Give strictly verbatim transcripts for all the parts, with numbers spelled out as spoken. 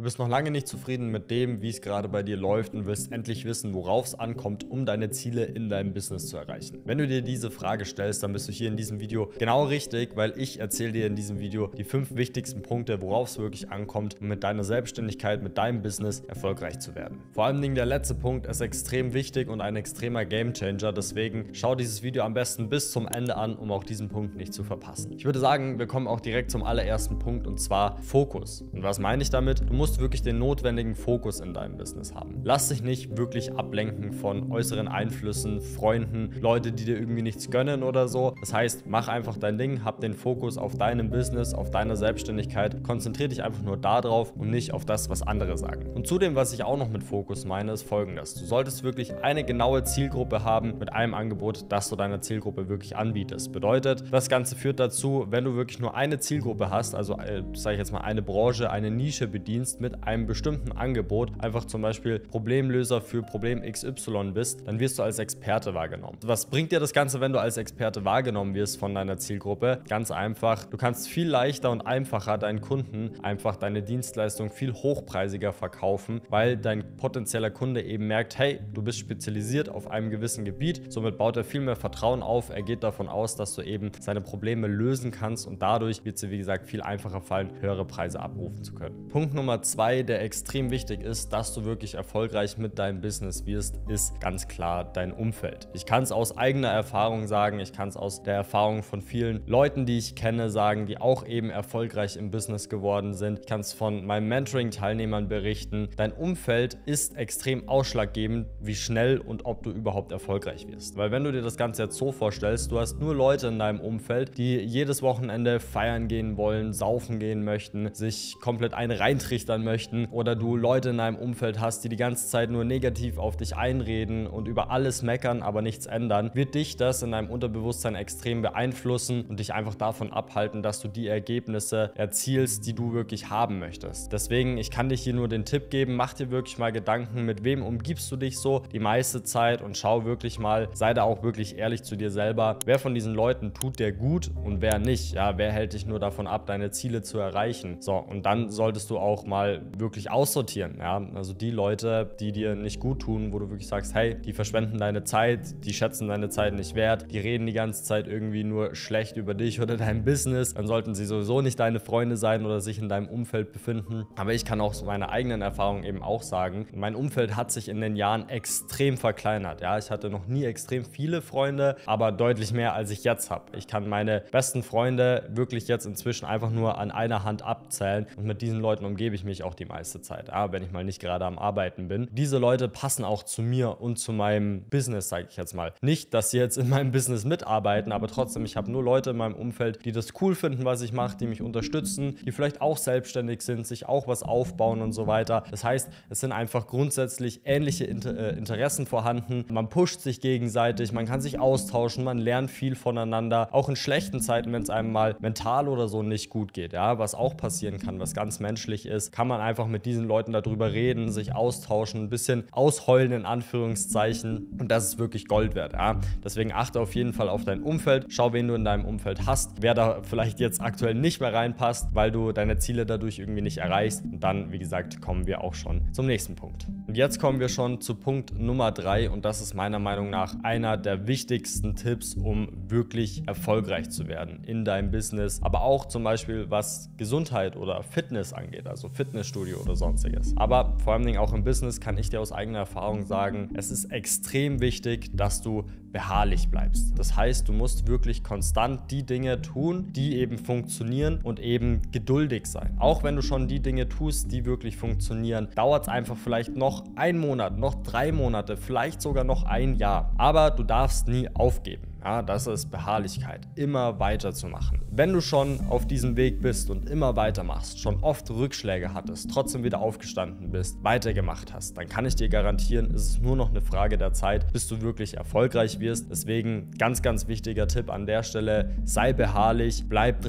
Du bist noch lange nicht zufrieden mit dem, wie es gerade bei dir läuft und willst endlich wissen, worauf es ankommt, um deine Ziele in deinem Business zu erreichen. Wenn du dir diese Frage stellst, dann bist du hier in diesem Video genau richtig, weil ich erzähle dir in diesem Video die fünf wichtigsten Punkte, worauf es wirklich ankommt, um mit deiner Selbstständigkeit, mit deinem Business erfolgreich zu werden. Vor allem der letzte Punkt ist extrem wichtig und ein extremer Gamechanger, deswegen schau dieses Video am besten bis zum Ende an, um auch diesen Punkt nicht zu verpassen. Ich würde sagen, wir kommen auch direkt zum allerersten Punkt und zwar Fokus. Und was meine ich damit? Du musst wirklich den notwendigen Fokus in deinem Business haben. Lass dich nicht wirklich ablenken von äußeren Einflüssen, Freunden, Leute, die dir irgendwie nichts gönnen oder so. Das heißt, mach einfach dein Ding, hab den Fokus auf deinem Business, auf deiner Selbstständigkeit, konzentriere dich einfach nur darauf und nicht auf das, was andere sagen. Und zudem, was ich auch noch mit Fokus meine, ist Folgendes. Du solltest wirklich eine genaue Zielgruppe haben mit einem Angebot, das du deiner Zielgruppe wirklich anbietest. Bedeutet, das Ganze führt dazu, wenn du wirklich nur eine Zielgruppe hast, also äh, sage ich jetzt mal eine Branche, eine Nische bedienst mit einem bestimmten Angebot, einfach zum Beispiel Problemlöser für Problem X Y bist, dann wirst du als Experte wahrgenommen. Was bringt dir das Ganze, wenn du als Experte wahrgenommen wirst von deiner Zielgruppe? Ganz einfach, du kannst viel leichter und einfacher deinen Kunden einfach deine Dienstleistung viel hochpreisiger verkaufen, weil dein potenzieller Kunde eben merkt, hey, du bist spezialisiert auf einem gewissen Gebiet, somit baut er viel mehr Vertrauen auf, er geht davon aus, dass du eben seine Probleme lösen kannst und dadurch wird es dir, wie gesagt, viel einfacher fallen, höhere Preise abrufen zu können. Punkt Nummer zwei, der extrem wichtig ist, dass du wirklich erfolgreich mit deinem Business wirst, ist ganz klar dein Umfeld. Ich kann es aus eigener Erfahrung sagen, ich kann es aus der Erfahrung von vielen Leuten, die ich kenne, sagen, die auch eben erfolgreich im Business geworden sind. Ich kann es von meinen Mentoring-Teilnehmern berichten. Dein Umfeld ist extrem ausschlaggebend, wie schnell und ob du überhaupt erfolgreich wirst. Weil wenn du dir das Ganze jetzt so vorstellst, du hast nur Leute in deinem Umfeld, die jedes Wochenende feiern gehen wollen, saufen gehen möchten, sich komplett einen reintrichtern möchten, oder du Leute in deinem Umfeld hast, die die ganze Zeit nur negativ auf dich einreden und über alles meckern, aber nichts ändern, wird dich das in deinem Unterbewusstsein extrem beeinflussen und dich einfach davon abhalten, dass du die Ergebnisse erzielst, die du wirklich haben möchtest. Deswegen, ich kann dich hier nur den Tipp geben, mach dir wirklich mal Gedanken, mit wem umgibst du dich so die meiste Zeit und schau wirklich mal, sei da auch wirklich ehrlich zu dir selber, wer von diesen Leuten tut dir gut und wer nicht. Ja, wer hält dich nur davon ab, deine Ziele zu erreichen. So, und dann solltest du auch mal wirklich aussortieren. Ja, also die Leute, die dir nicht gut tun, wo du wirklich sagst, hey, die verschwenden deine Zeit, die schätzen deine Zeit nicht wert, die reden die ganze Zeit irgendwie nur schlecht über dich oder dein Business, dann sollten sie sowieso nicht deine Freunde sein oder sich in deinem Umfeld befinden. Aber ich kann auch so meine eigenen Erfahrungen eben auch sagen, mein Umfeld hat sich in den Jahren extrem verkleinert. Ja, ich hatte noch nie extrem viele Freunde, aber deutlich mehr, als ich jetzt habe. Ich kann meine besten Freunde wirklich jetzt inzwischen einfach nur an einer Hand abzählen und mit diesen Leuten umgebe ich mich auch die meiste Zeit, ja, wenn ich mal nicht gerade am Arbeiten bin. Diese Leute passen auch zu mir und zu meinem Business, sage ich jetzt mal. Nicht, dass sie jetzt in meinem Business mitarbeiten, aber trotzdem, ich habe nur Leute in meinem Umfeld, die das cool finden, was ich mache, die mich unterstützen, die vielleicht auch selbstständig sind, sich auch was aufbauen und so weiter. Das heißt, es sind einfach grundsätzlich ähnliche Inter äh, Interessen vorhanden. Man pusht sich gegenseitig, man kann sich austauschen, man lernt viel voneinander. Auch in schlechten Zeiten, wenn es einem mal mental oder so nicht gut geht, ja, was auch passieren kann, was ganz menschlich ist, kann man einfach mit diesen Leuten darüber reden, sich austauschen, ein bisschen ausheulen in Anführungszeichen, und das ist wirklich Gold wert. Ja. Deswegen achte auf jeden Fall auf dein Umfeld, schau, wen du in deinem Umfeld hast, wer da vielleicht jetzt aktuell nicht mehr reinpasst, weil du deine Ziele dadurch irgendwie nicht erreichst, und dann, wie gesagt, kommen wir auch schon zum nächsten Punkt. Und jetzt kommen wir schon zu Punkt Nummer drei, und das ist meiner Meinung nach einer der wichtigsten Tipps, um wirklich erfolgreich zu werden in deinem Business, aber auch zum Beispiel was Gesundheit oder Fitness angeht, also Fitnessstudio oder sonstiges. Aber vor allem auch im Business kann ich dir aus eigener Erfahrung sagen, es ist extrem wichtig, dass du beharrlich bleibst. Das heißt, du musst wirklich konstant die Dinge tun, die eben funktionieren, und eben geduldig sein. Auch wenn du schon die Dinge tust, die wirklich funktionieren, dauert es einfach vielleicht noch einen Monat, noch drei Monate, vielleicht sogar noch ein Jahr. Aber du darfst nie aufgeben. Ja, das ist Beharrlichkeit, immer weiterzumachen. Wenn du schon auf diesem Weg bist und immer weitermachst, schon oft Rückschläge hattest, trotzdem wieder aufgestanden bist, weitergemacht hast, dann kann ich dir garantieren, es ist nur noch eine Frage der Zeit, bis du wirklich erfolgreich wirst. Deswegen ganz, ganz wichtiger Tipp an der Stelle, sei beharrlich, bleib dran,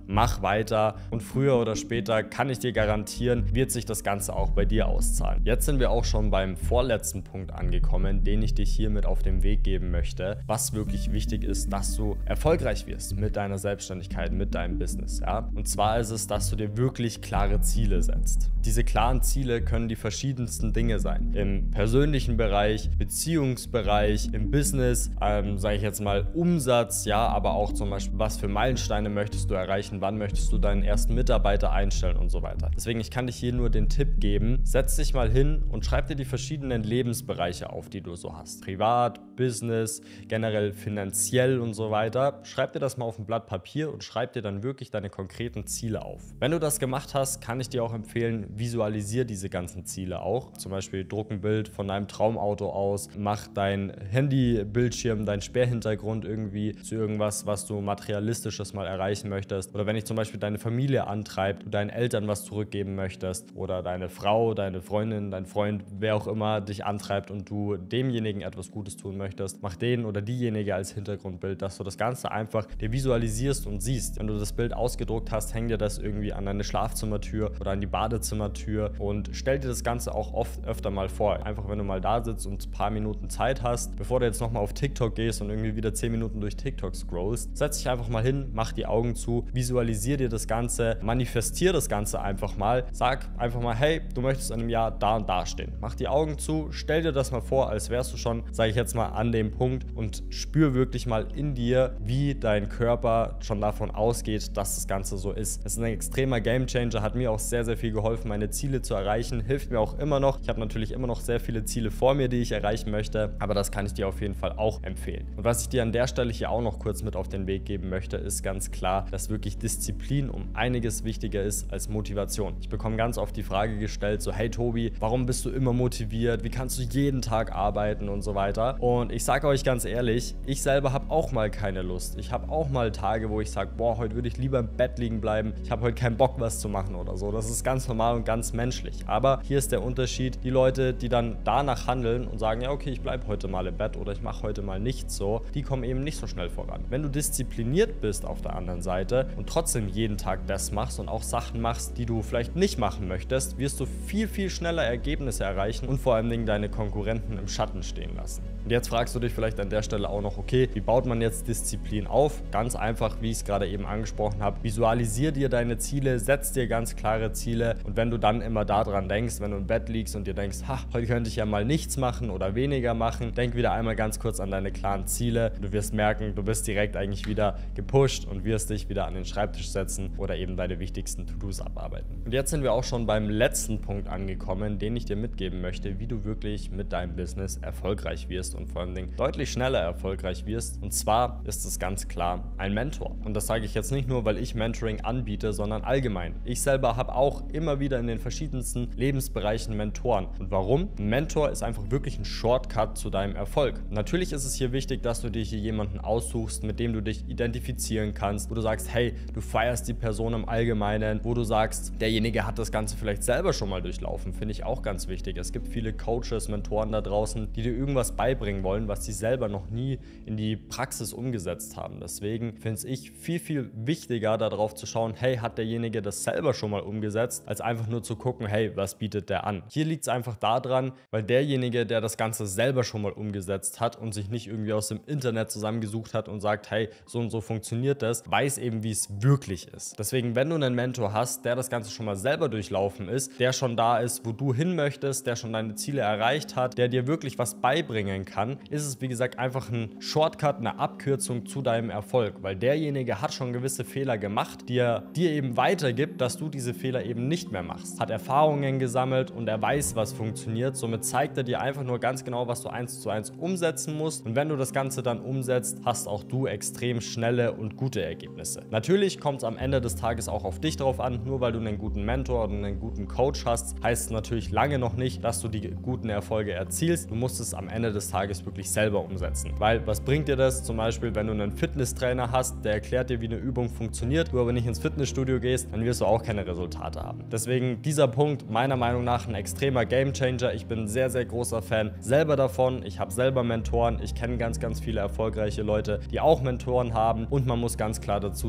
mach weiter und früher oder später, kann ich dir garantieren, wird sich das Ganze auch bei dir auszahlen. Jetzt sind wir auch schon beim vorletzten Punkt angekommen, den ich dich hiermit auf den Weg geben möchte, was wirklich wichtig ist, dass du erfolgreich wirst mit deiner Selbstständigkeit, mit deinem Business. Ja? Und zwar ist es, dass du dir wirklich klare Ziele setzt. Diese klaren Ziele können die verschiedensten Dinge sein. Im persönlichen Bereich, Beziehungsbereich, im Business, ähm, sage ich jetzt mal Umsatz, ja, aber auch zum Beispiel, was für Meilensteine möchtest du erreichen, wann möchtest du deinen ersten Mitarbeiter einstellen und so weiter. Deswegen, ich kann dich hier nur den Tipp geben, setz dich mal hin und schreib dir die verschiedenen Lebensbereiche auf, die du so hast. Privat, Business, generell finanziell und so weiter. Schreib dir das mal auf ein Blatt Papier und schreib dir dann wirklich deine konkreten Ziele auf. Wenn du das gemacht hast, kann ich dir auch empfehlen, visualisier diese ganzen Ziele auch. Zum Beispiel druck ein Bild von deinem Traumauto aus, mach dein Handybildschirm, dein Sperrhintergrund irgendwie zu irgendwas, was du materialistisches mal erreichen möchtest. Oder wenn dich zum Beispiel deine Familie antreibt, du deinen Eltern was zurückgeben möchtest oder deine Frau, deine Freundin, dein Freund, wer auch immer dich antreibt und du demjenigen etwas Gutes tun möchtest, mach den oder diejenige als Hintergrundbild, dass du das Ganze einfach dir visualisierst und siehst. Wenn du das Bild ausgedruckt hast, häng dir das irgendwie an deine Schlafzimmertür oder an die Badezimmertür und stell dir das Ganze auch oft öfter mal vor. Einfach, wenn du mal da sitzt und ein paar Minuten Zeit hast, bevor du jetzt nochmal auf TikTok gehst und irgendwie wieder zehn Minuten durch TikTok scrollst, setz dich einfach mal hin, mach die Augen zu, visualisier dir das Ganze, manifestier das Ganze einfach mal, sag einfach mal, hey, du möchtest in einem Jahr da und da stehen. Mach die Augen zu, stell dir das mal vor, als wärst du schon, sage ich jetzt mal, an dem Punkt und spür wirklich mal in dir, wie dein Körper schon davon ausgeht, dass das Ganze so ist. Es ist ein extremer Gamechanger, hat mir auch sehr, sehr viel geholfen, meine Ziele zu erreichen, hilft mir auch immer noch. Ich habe natürlich immer noch sehr viele Ziele vor mir, die ich erreichen möchte, aber das kann ich dir auf jeden Fall auch empfehlen. Und was ich dir an der Stelle hier auch noch kurz mit auf den Weg geben möchte, ist ganz klar, dass wirklich Disziplin um einiges wichtiger ist als Motivation. Ich bekomme ganz oft die Frage gestellt, so hey Tobi, warum bist du immer motiviert? Wie kannst du jeden Tag arbeiten und so weiter? Und ich sage euch ganz ehrlich, ich selber habe auch mal keine Lust. Ich habe auch mal Tage, wo ich sage, boah, heute würde ich lieber im Bett liegen bleiben. Ich habe heute keinen Bock, was zu machen oder so. Das ist ganz normal und ganz menschlich. Aber hier ist der Unterschied, die Leute, die dann danach handeln und sagen, ja okay, ich bleibe heute mal im Bett oder ich mache heute mal nichts so, die kommen eben nicht so schnell voran. Wenn du diszipliniert bist auf der anderen Seite und trotzdem jeden Tag das machst und auch Sachen machst, die du vielleicht nicht machen möchtest, wirst du viel, viel schneller Ergebnisse erreichen und vor allen Dingen deine Konkurrenten im Schatten stehen lassen. Und jetzt fragst du dich vielleicht an der Stelle auch noch, okay, wie baut man jetzt Disziplin auf? Ganz einfach, wie ich es gerade eben angesprochen habe, visualisier dir deine Ziele, setz dir ganz klare Ziele und wenn du dann immer daran denkst, wenn du im Bett liegst und dir denkst, ha, heute könnte ich ja mal nichts machen oder weniger machen, denk wieder einmal ganz kurz an deine klaren Ziele. Du wirst merken, du bist direkt eigentlich wieder gepusht und wirst dich wieder an den Schreibtisch setzen oder eben deine wichtigsten To-Dos abarbeiten. Und jetzt sind wir auch schon beim letzten Punkt angekommen, den ich dir mitgeben möchte, wie du wirklich mit deinem Business erfolgreich wirst und vor allen Dingen deutlich schneller erfolgreich wirst. Und zwar ist es ganz klar ein Mentor. Und das sage ich jetzt nicht nur, weil ich Mentoring anbiete, sondern allgemein. Ich selber habe auch immer wieder in den verschiedensten Lebensbereichen Mentoren. Und warum? Ein Mentor ist einfach wirklich ein Shortcut zu deinem Erfolg. Natürlich ist es hier wichtig, dass du dir hier jemanden aussuchst, mit dem du dich identifizieren kannst, wo du sagst, hey, du feierst die Person im Allgemeinen, wo du sagst, derjenige hat das Ganze vielleicht selber schon mal durchlaufen, finde ich auch ganz wichtig. Es gibt viele Coaches, Mentoren da draußen, die dir irgendwas beibringen wollen, was sie selber noch nie in die Praxis umgesetzt haben. Deswegen finde ich viel, viel wichtiger, darauf zu schauen, hey, hat derjenige das selber schon mal umgesetzt, als einfach nur zu gucken, hey, was bietet der an? Hier liegt es einfach daran, weil derjenige, der das Ganze selber schon mal umgesetzt hat und sich nicht irgendwie aus dem Internet zusammengesucht hat und sagt, hey, so und so funktioniert das, weiß eben, wie es wirklich ist. Deswegen, wenn du einen Mentor hast, der das Ganze schon mal selber durchlaufen ist, der schon da ist, wo du hin möchtest, der schon deine Ziele erreicht hat, der dir wirklich was beibringen kann, ist es, wie gesagt, einfach ein Shortcut, eine Abkürzung zu deinem Erfolg, weil derjenige hat schon gewisse Fehler gemacht, die er dir eben weitergibt, dass du diese Fehler eben nicht mehr machst. Hat Erfahrungen gesammelt und er weiß, was funktioniert. Somit zeigt er dir einfach nur ganz genau, was du eins zu eins umsetzen musst. Und wenn du das Ganze dann umsetzt, hast auch du extrem schnelle und gute Ergebnisse. Natürlich kommt es am Ende des Tages auch auf dich drauf an. Nur weil du einen guten Mentor oder einen guten Coach hast, heißt es natürlich lange noch nicht, dass du die guten Erfolge erzielst. Du musst es am Ende des Tages wirklich selber umsetzen. Weil was bringt dir das? Zum Beispiel, wenn du einen Fitnesstrainer hast, der erklärt dir, wie eine Übung funktioniert, du aber nicht ins Fitnessstudio gehst, dann wirst du auch keine Resultate haben. Deswegen dieser Punkt meiner Meinung nach ein extremer Gamechanger. Ich bin ein sehr, sehr großer Fan selber davon. Ich habe selber Mentoren. Ich kenne ganz, ganz viele erfolgreiche Leute, die auch Mentoren haben. Und man muss ganz klar dazu sagen, es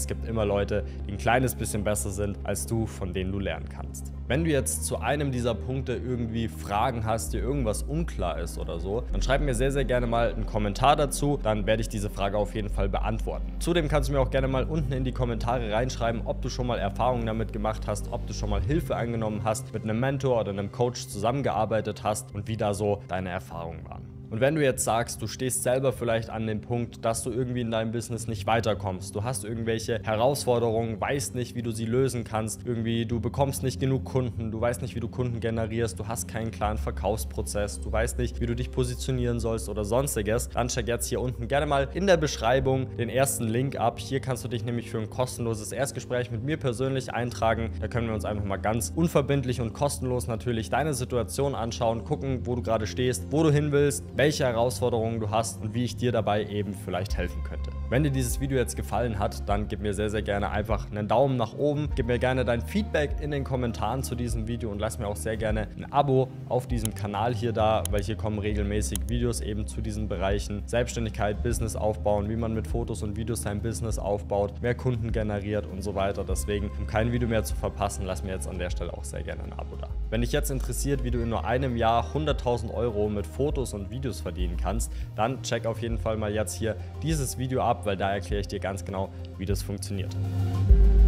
es gibt immer Leute, die ein kleines bisschen besser sind als du, von denen du lernen kannst. Wenn du jetzt zu einem dieser Punkte irgendwie Fragen hast, dir irgendwas unklar ist oder so, dann schreib mir sehr, sehr gerne mal einen Kommentar dazu, dann werde ich diese Frage auf jeden Fall beantworten. Zudem kannst du mir auch gerne mal unten in die Kommentare reinschreiben, ob du schon mal Erfahrungen damit gemacht hast, ob du schon mal Hilfe angenommen hast, mit einem Mentor oder einem Coach zusammengearbeitet hast und wie da so deine Erfahrungen waren. Und wenn du jetzt sagst, du stehst selber vielleicht an dem Punkt, dass du irgendwie in deinem Business nicht weiterkommst, du hast irgendwelche Herausforderungen, weißt nicht, wie du sie lösen kannst, irgendwie du bekommst nicht genug Kunden, du weißt nicht, wie du Kunden generierst, du hast keinen klaren Verkaufsprozess, du weißt nicht, wie du dich positionieren sollst oder sonstiges, dann check jetzt hier unten gerne mal in der Beschreibung den ersten Link ab. Hier kannst du dich nämlich für ein kostenloses Erstgespräch mit mir persönlich eintragen. Da können wir uns einfach mal ganz unverbindlich und kostenlos natürlich deine Situation anschauen, gucken, wo du gerade stehst, wo du hin willst, welche Herausforderungen du hast und wie ich dir dabei eben vielleicht helfen könnte. Wenn dir dieses Video jetzt gefallen hat, dann gib mir sehr, sehr gerne einfach einen Daumen nach oben. Gib mir gerne dein Feedback in den Kommentaren zu diesem Video und lass mir auch sehr gerne ein Abo auf diesem Kanal hier da, weil hier kommen regelmäßig Videos eben zu diesen Bereichen. Selbstständigkeit, Business aufbauen, wie man mit Fotos und Videos sein Business aufbaut, mehr Kunden generiert und so weiter. Deswegen, um kein Video mehr zu verpassen, lass mir jetzt an der Stelle auch sehr gerne ein Abo da. Wenn dich jetzt interessiert, wie du in nur einem Jahr hunderttausend Euro mit Fotos und Videos verdienen kannst, dann check auf jeden Fall mal jetzt hier dieses Video ab, weil da erkläre ich dir ganz genau, wie das funktioniert.